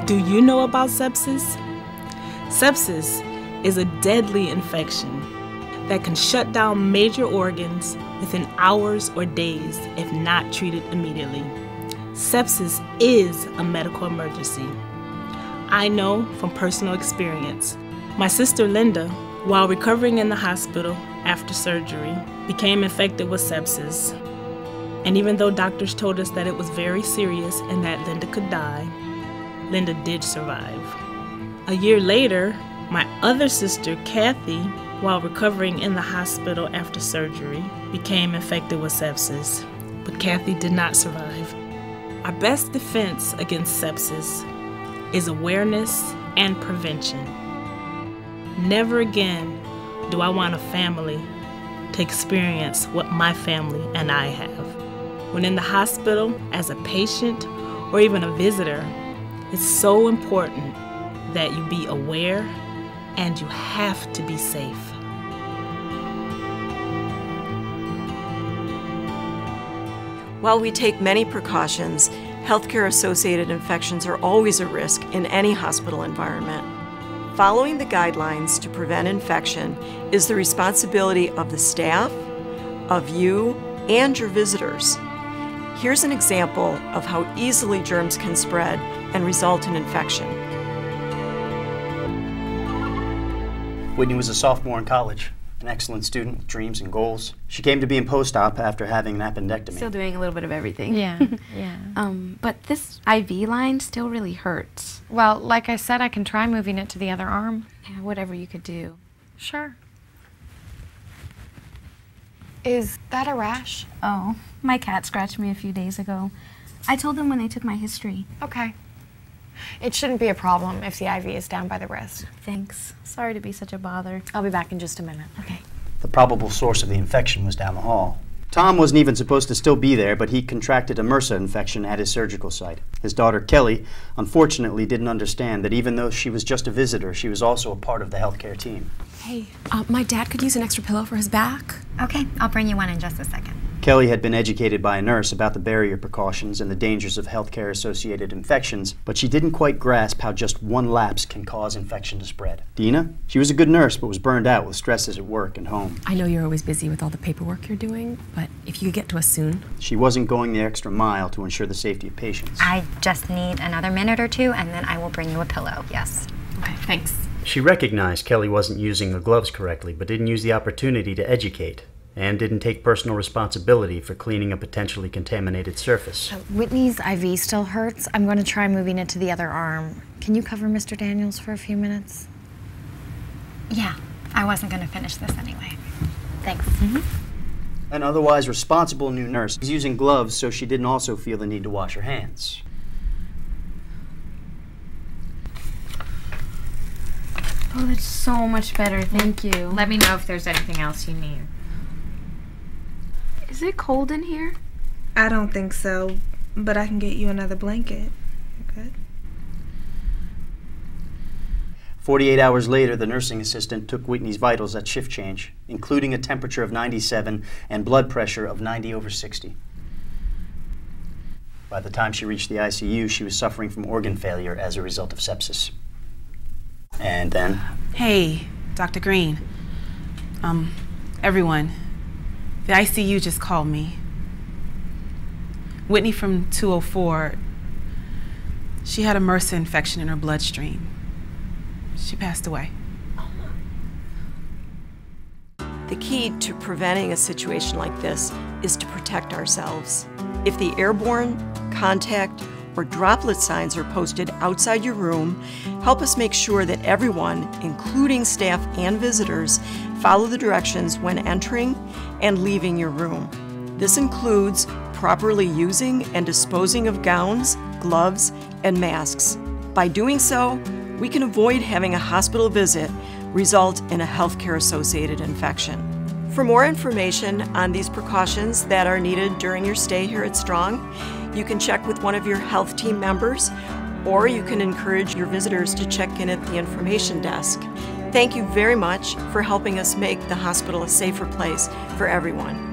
Do you know about sepsis? Sepsis is a deadly infection that can shut down major organs within hours or days if not treated immediately. Sepsis is a medical emergency. I know from personal experience. My sister Linda, while recovering in the hospital after surgery, became infected with sepsis. And even though doctors told us that it was very serious and that Linda could die, Linda did survive. A year later, my other sister, Kathy, while recovering in the hospital after surgery, became infected with sepsis. But Kathy did not survive. Our best defense against sepsis is awareness and prevention. Never again do I want a family to experience what my family and I have. When in the hospital, as a patient or even a visitor, it's so important that you be aware and you have to be safe. While we take many precautions, healthcare-associated infections are always a risk in any hospital environment. Following the guidelines to prevent infection is the responsibility of the staff, of you, and your visitors. Here's an example of how easily germs can spread and result in infection. Whitney was a sophomore in college, an excellent student with dreams and goals. She came to be in post-op after having an appendectomy. Still doing a little bit of everything. Yeah, yeah. But this IV line still really hurts. Well, like I said, I can try moving it to the other arm. Yeah, whatever you could do. Sure. Is that a rash? Oh, my cat scratched me a few days ago. I told them when they took my history. Okay. It shouldn't be a problem if the IV is down by the wrist. Thanks. Sorry to be such a bother. I'll be back in just a minute. Okay. The probable source of the infection was down the hall. Tom wasn't even supposed to still be there, but he contracted a MRSA infection at his surgical site. His daughter, Kelly, unfortunately didn't understand that even though she was just a visitor, she was also a part of the healthcare team. Hey, my dad could use an extra pillow for his back. Okay, I'll bring you one in just a second. Kelly had been educated by a nurse about the barrier precautions and the dangers of healthcare-associated infections, but she didn't quite grasp how just one lapse can cause infection to spread. Dina? She was a good nurse, but was burned out with stresses at work and home. I know you're always busy with all the paperwork you're doing, but if you could get to us soon. She wasn't going the extra mile to ensure the safety of patients. I just need another minute or two, and then I will bring you a pillow, yes. Okay, thanks. She recognized Kelly wasn't using the gloves correctly, but didn't use the opportunity to educate, and didn't take personal responsibility for cleaning a potentially contaminated surface. Whitney's IV still hurts. I'm going to try moving it to the other arm. Can you cover Mr. Daniels for a few minutes? Yeah, I wasn't going to finish this anyway. Thanks. An otherwise responsible new nurse was using gloves so she didn't also feel the need to wash her hands. Oh, that's so much better. Thank you. Let me know if there's anything else you need. Is it cold in here? I don't think so, but I can get you another blanket. You're good? 48 hours later, the nursing assistant took Whitney's vitals at shift change, including a temperature of 97 and blood pressure of 90/60. By the time she reached the ICU, she was suffering from organ failure as a result of sepsis. And then... Hey, Dr. Green. Everyone. The ICU just called me. Whitney from 204, she had a MRSA infection in her bloodstream. She passed away. The key to preventing a situation like this is to protect ourselves. If the airborne, contact, or droplet signs are posted outside your room, help us make sure that everyone, including staff and visitors, follow the directions when entering and leaving your room. This includes properly using and disposing of gowns, gloves, and masks. By doing so, we can avoid having a hospital visit result in a healthcare-associated infection. For more information on these precautions that are needed during your stay here at Strong, you can check with one of your health team members, or you can encourage your visitors to check in at the information desk. Thank you very much for helping us make the hospital a safer place for everyone.